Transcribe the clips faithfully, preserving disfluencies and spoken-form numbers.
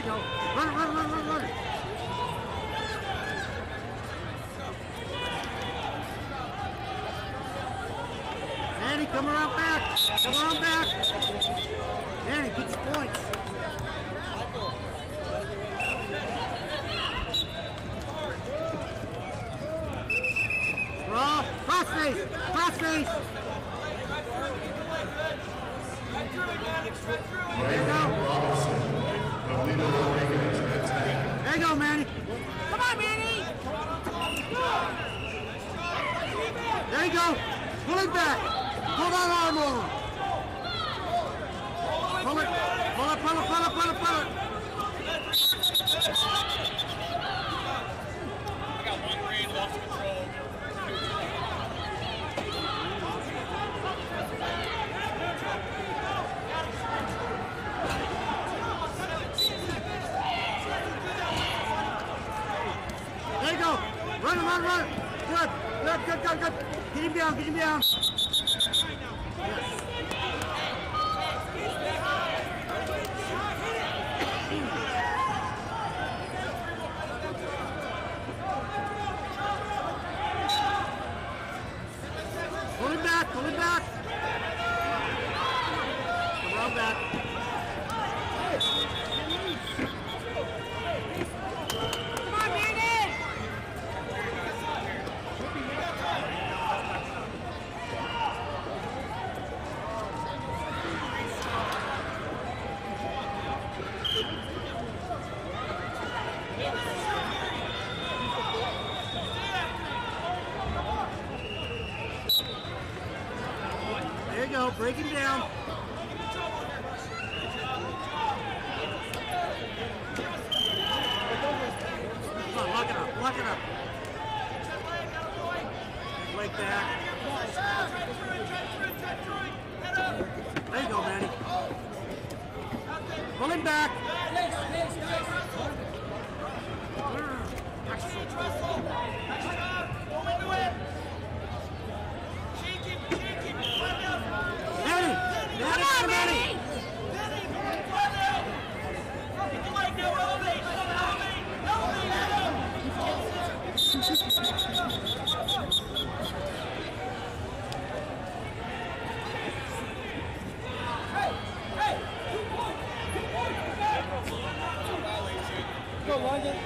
go. Run, run, run, run, run. Manny, come around back. Come around back. Manny, get your points. Draw. Cross face. Cross face. There you go. There you go, Manny. Come on, Manny. There you go. Pull it back. Pull that arm over. Pull it. Pull it, pull it, pull it, pull it, pull it. I got one green, lost control. There you go. Run, run, run. Good, good, good, good, good. Get him down, get him down. Pull him back, pull him back. Come around back. Come on, Manny! There you go, break him down. Come on, lock it up, lock it up. Leg back. There you go, Manny. Pull him back. Manny! Come on, Manny! Go, London.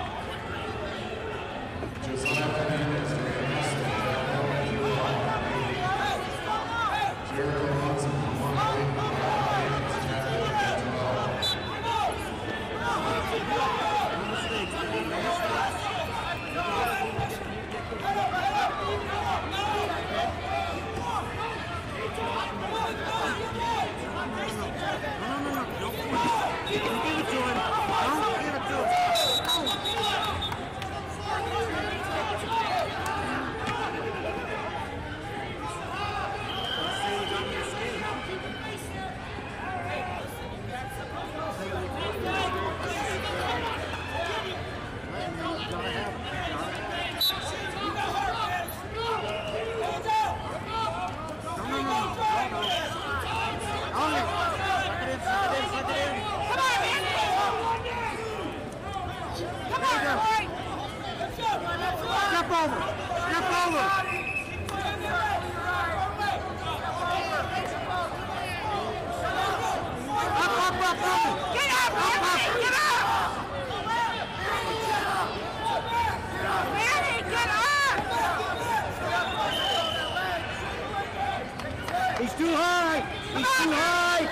Step over! Step over! Up, up, up, up! Get up, Manny! Get up! Manny, get up! He's too high! He's too high!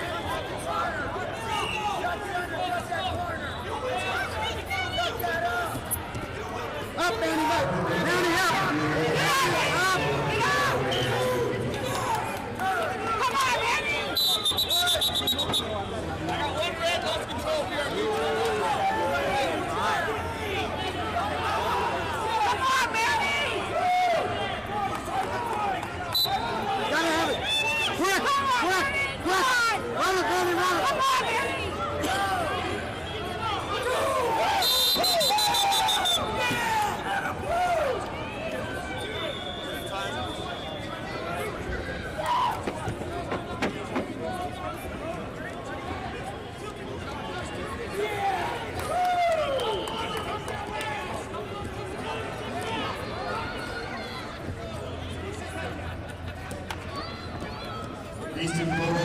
Up, Manny, up! Manny, up! Get up! Up! Get up! Come on, Manny! I got one red, lost control here. Come on, Manny! Gotta have it! Quick! Quick! Quick! Easton Photo